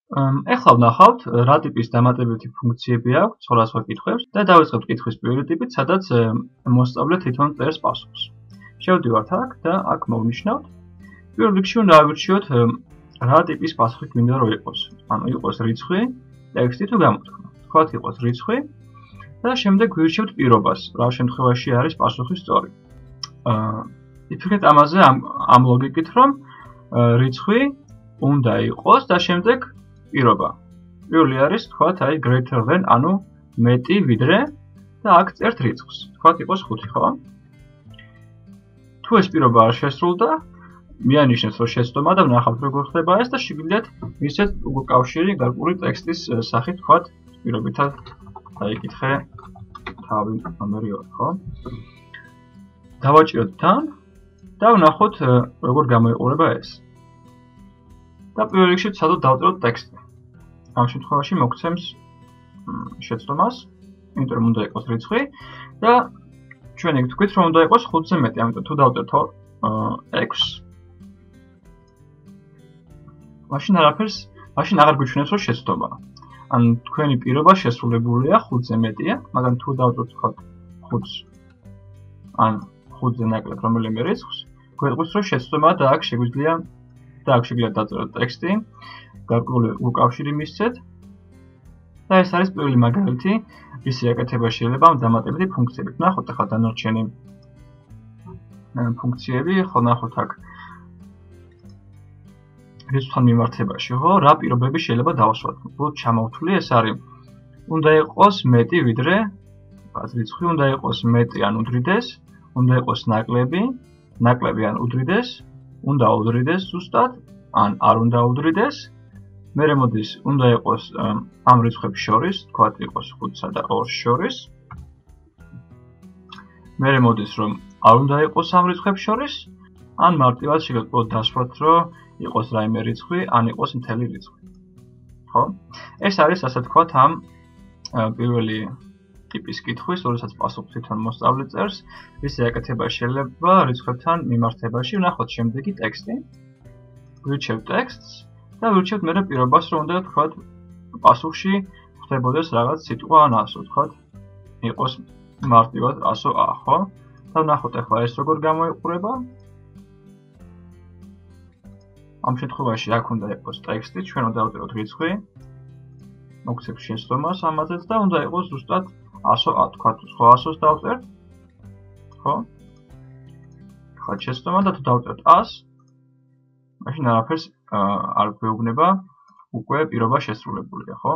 ეხლა ვნახავთ რა ტიპის დამატებითი ფუნქციები აქვს სხვადასხვა კითხვებს და დავიწყებთ კითხვის პირველი ტიპით, სადაც მოსწავლე თვითონ წერს პასუხს. შევდივართ აქ და აქ მოვნიშნავთ. პირველ რიგში უნდა ავირჩიოთ რა ტიპის პასუხი გვინდა რომ იყოს. ანუ იყოს რიცხვი, ტექსტი თუ გამოთქმა. თქვათ იყოს რიცხვი და შემდეგ ვირჩევთ პირობას, რა შემთხვევაში არის პასუხი სწორი. იფიქრეთ ამაზე ამ ლოგიკით, რომ რიცხვი უნდა იყოს და შემდეგ პირობა. პირველი არის, თქვათ, აი greater than, ანუ მეტი ვიდრე და აქ წერთ რიცხვს. თქვათ იყოს 5, ხო? თუ ეს პირობა არ შესრულდა, მიანიშნეთ რომ შეცდომა და ვნახავთ როგორ ხდება ეს და შეგიძლიათ მისცეთ უკავშირი გარკვეული ტექსტის სახით, თქვათ, პირობითად დაიკითხე თავი ნომერი 2, ხო? დავაჭიროთ თან და ვნახოთ როგორ გამოიყურება ეს. და პირველ რიგში ცადოთ დავწეროთ ტექსტი. ამ შემთხვევაში მოგცემს შეცდომას, იმიტომ რომ უნდა იყოს რიცხვი და ჩვენ ეგ თქვით რომ უნდა იყოს 5-ზე მეტი, ამიტომ თუ დავწერთ 6, მაშინ აღარ გვიჩვენებს რომ შეცდომაა. ან თქვენი პირობა შესრულებულია 5-ზე მეტია, მაგრამ თუ დავწერთ თქვა 5 ან 5-ზე ნაკლებ რომელიმე რიცხვს, გვეტყვის რომ შეცდომაა და აქ შეგვიძლია დაწეროთ ტექსტი, გარკვეული უკავშირი მისცეთ და ეს არის პირველი მაგალითი, ისი აკეთება შეიძლება ამ დამატებითი ფუნქციებით. ნახოთ ახლა დანარჩენი ფუნქციები, ხო ნახოთ აქ რიცხვთან მიმართებაში, ხო, რა პირობები შეიძლება დავასვათ. ბოლოს ჩამოვთვლი, ეს არის უნდა იყოს მეტი ვიდრე, რიცხვი უნდა იყოს მეტი ან უდრიდეს, უნდა იყოს ნაკლები ან უდრიდეს, უნდა უდრიდეს ზუსტად, ან არ უნდა უდრიდეს. მერე მოდის უნდა იყოს ამ რიცხვებს შორის, თქვათ იყოს 5-სა და 2-ს შორის. მერე მოდის რომ არ უნდა იყოს ამ რიცხვებს შორის, ან მარტივად შეგიძლიათ დასვათ რომ იყოს რაიმე რიცხვი, ან იყოს მთელი რიცხვი. ხო? ეს არის ასე თქვათ ამ პირველი ტიპის კითხვის, როდესაც პასუხს თვითონ მოსწავლე წერს, ისე აკეთება შეიძლება რიცხვებთან მიმართებაში. ვნახოთ შემდეგი ტექსტი. ვირჩევთ ტექსტს და ვირჩევთ მერე პირობას, რომ უნდა თქვათ პასუხში ხდებოდეს რაღაც სიტყვა ან ასო, თქვათ იყოს მარტივად ასო A, ხო? და ვნახოთ ახლა ეს როგორ გამოიყურება. ამ შემთხვევაში აქ უნდა იყოს ტექსტი, ჩვენ უნდა დავწეროთ რიცხვი. მოგცემს შეცდომას ამაზეც და უნდა იყოს ზუსტად ასო A, თქვათ სხვა ასოს დავწერთ. ხო? ახლა შეცდომა და თუ დავწერთ A-ს, მაშინ არაფერს არ გვეუბნება, უკვე პირობა შესრულებულია, ხო?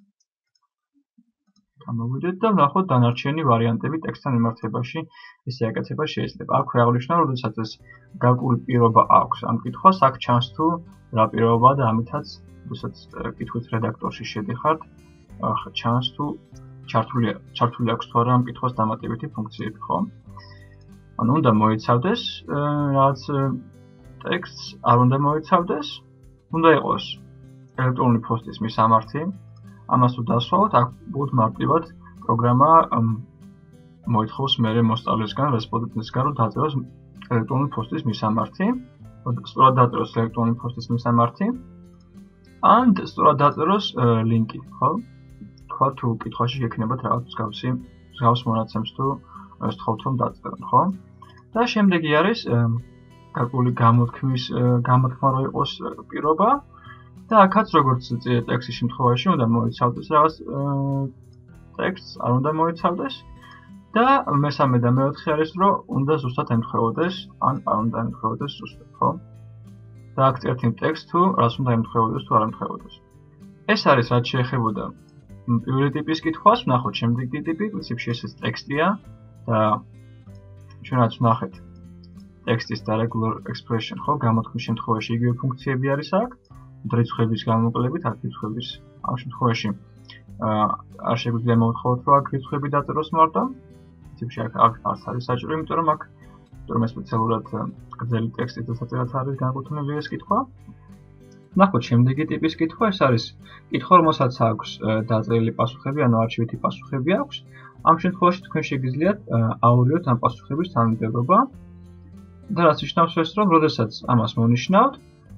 გამოვიდეთ და ვნახოთ დანარჩენი ვარიანტები ტექსტთან მიმართებაში, ისე აკეთება შეიძლება. აქ ვეღლიჩნო, როდესაც ეს გარკვეული პირობა აქვს ამ კითხვას, აქ ჩანს თუ რა პირობაა და ამითაც, როდესაც კითხვის რედაქტორში შედიხართ, ჩანს თუ ჩართული აქვს თუ არა ამ კითხვის დამატებითი ფუნქციები, ხო? ანუ უნდა მოიცავდეს რაღაც ტექსტს, არ უნდა მოიცავდეს, უნდა იყოს ელექტრონული ფოსტის მისამართი. ამას თუ დასვავთ, აქ ბოლოს მარტივად პროგრამა მოითხოვს მერე მოსწავლესგან, რესპონდენტისგან, რომ დაწეროს ელექტრონული ფოსტის მისამართი, სწორად დაწეროს ელექტრონული ფოსტის მისამართი, ან სწორად დაწეროს ლინკი, ხო? თქვა თუ კითხვაში გექნებათ რაღაც მსგავს მონაცემს თუ სთხოვთ რომ დაწეროთ, ხო? და შემდეგი არის გარკვეული გამოთქმა რო იყოს პირობა და აქაც როგორც წინა ტექსტის შემთხვევაში უნდა მოიცავდეს რაღაც ტექსტს, არ უნდა მოიცავდეს და მესამე და მეოთხე არის რომ უნდა ზუსტად ემთხვეოდეს ან არ უნდა ემთხვეოდეს ზუსტად, ხო? და აქ წერთ იმ ტექსტს თუ რას უნდა ემთხვეოდეს თუ არ ემთხვეოდეს. ეს არის რაც შეეხებოდა პირველი ტიპის კითხვას, ვნახოთ შემდეგი ტიპი, პრინციპში ეს ტექსტია და ჩვენაც ვნახეთ ტექსტის და regular expression, ხო? გამოთქმის შემთხვევაში იგივე ფუნქციები არის აქ. რიცხვების გამოკლებით, აქ რიცხვების ამ შემთხვევაში არ შეგვიძლია მოვთხოვოთ რომ აქ რიცხვები დაწეროს მარტო. პრინციპში აქ არც არის საჭირო, იმიტომ რომ ეს სპეციალურად გრძელი ტექსტის დასაწერად არის განკუთვნილი ეს კითხვა. ნახოთ შემდეგი ტიპის კითხვა, ეს არის კითხვა, რომელსაც აქვს დაწერილი პასუხები, ანუ არჩევითი პასუხები აქვს. ამ შემთხვევაში თქვენ შეგიძლიათ აურიოთ ამ პასუხების თანმიმდევრობა და რაც ნიშნავს ეს, რომ როდესაც ამას მონიშნავთ,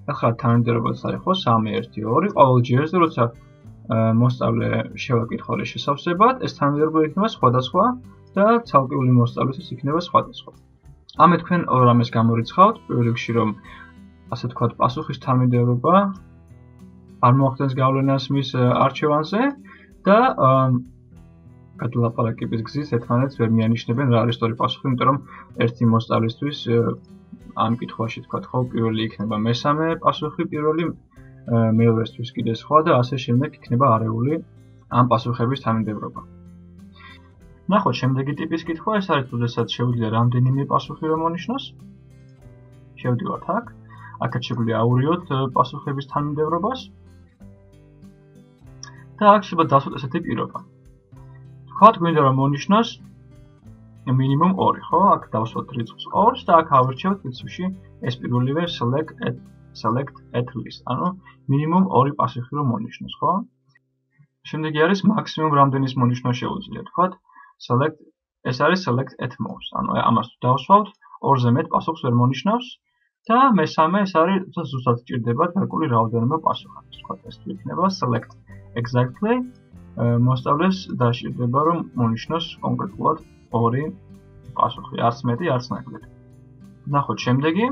ახლა თანმიმდევრობაც არ იყოს 3-1-2, ყოველ ჯერზე როცა მოსწავლე შევაკითხოთ შესავსებად, ეს თანმიმდევრობა იქნება სხვადასხვა და ცალკეული მოსწავლისთვის იქნება სხვადასხვა. ამე თქვენ ორ რამეს გამორიცხავთ, პირველ რიგში რომ ასე ვთქვათ, პასუხის თანმიმდევრობა არ მოახდენს გავლენას მის არჩევანზე და გადალაპარაკების გზით ერთმანეთს ვერ მიანიშნებენ რა არის სწორი პასუხი, იმიტომ რომ ერთი მოსწავლისთვის ამ კითხვაში თქვათ ხო, პირველი იქნება მესამე პასუხი, პირველი მეორესთვის კიდე სხვა და ასე შემდეგ იქნება არეული ამ პასუხების თანმიმდევრობა. ნახოთ შემდეგი ტიპის კითხვა, ეს არის როდესაც შეუძლია რამდენიმე პასუხი რომ მონიშნოს. შევდივართ აქ. აქაც შეგვიძლია აურიოთ პასუხების თანმიმდევრობას. და აქ შეიძლება დავსვათ ესეთი პირობა. თქვათ გვინდა რომ მონიშნოს მინიმუმ 2, ხო? აქ დავსვათ რიცხვს 2-ს და აქ ავირჩევთ რიცხვში ეს პირველივე select at least. ანუ მინიმუმ 2 პასუხი რომ მონიშნოს, ხო? შემდეგი არის მაქსიმუმ რამდენის მონიშნვა შეუძლია, თქვათ ეს არის select at most. ანუ ამას თუ დავსვავთ, 2-ზე მეტ პასუხს ვერ მონიშნავს და მესამე ეს არის ზუსტად ჭირდება გარკვეული რაოდენობა პასუხების. თქვათ ეს თუ იქნება select exactly მოსწავლეს დასჭირდება რომ მონიშნოს კონკრეტულად 2 პასუხი, არც მეტი, არც ნაკლები. ნახოთ შემდეგი.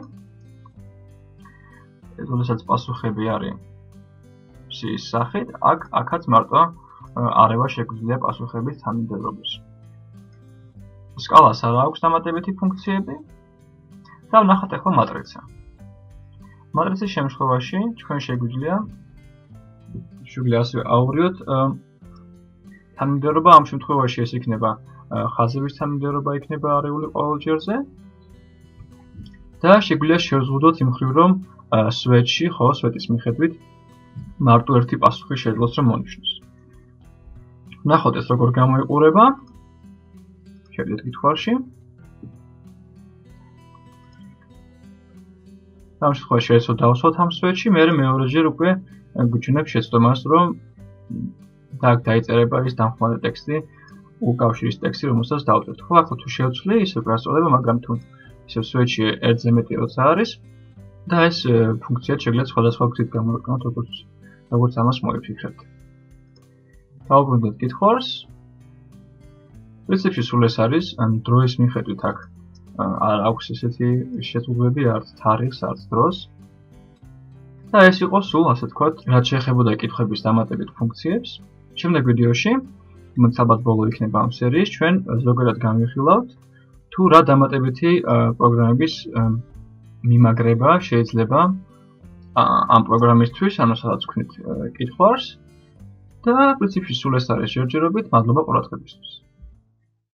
როდესაც პასუხები არის ფსის სახით, აქაც მარტო არევა შეგვიძლია პასუხების თანმიმდევრობის. სკალას არ აქვს დამატებითი ფუნქციები და ვნახოთ ახლა მატრიცა. მატრიცის შემთხვევაში ჩვენ შეგვიძლია ასევე აურიოთ თანმიმდევრობა, ამ შემთხვევაში ეს იქნება ხაზების თანმიმდევრობა იქნება არეული ყოველ ჯერზე და შეგვიძლია შევზღუდოთ იმ მხრივ რომ სვეტში, ხო, სვეტის მიხედვით მარტო ერთი პასუხი შეძლოს რომ მონიშნოს. ნახოთ ეს როგორ გამოიყურება. შევიდეთ კითხვაში. ამ შემთხვევაში შეეძლო დავსვათ ამ სვეტში, მე მეორეჯერ უკვე გვიჩვენებ შეცდომას, რომ აქ დაიწერება ის დამხმარე ტექსტი, უკავშირის ტექსტი, რომელსაც დავწერთ. ხო, ახლა თუ შევცვლი, ისე გასწორდება, მაგრამ თუ ისე სვეტში 1-ზე მეტი როცა არის და ეს ფუნქცია შეგვიძლია სხვადასხვა გზით გამოვიყენოთ, როგორც ამას მოიფიქრებთ. დავუბრუნდეთ კითხვას. პრინციპში სულ ეს არის, დროის მიხედვით აქ არ აქვს ესეთი შეზღუდვები, არც თარიღს, არც დროს. და ეს იყო სულ, ასე ვთქვათ, რაც შეეხებოდა კითხვების დამატებით ფუნქციებს. შემდეგ ვიდეოში, რომელიც ალბათ ბოლო იქნება ამ სერიის, ჩვენ ზოგადად გამივხილავთ, თუ რა დამატებითი პროგრამების მიმაგრება შეიძლება ამ პროგრამისთვის, ანუ სადაც ვქნით კითხვას და პრინციპში სულ ეს არის ჯერჯერობით. მადლობა ყურადღებისთვის.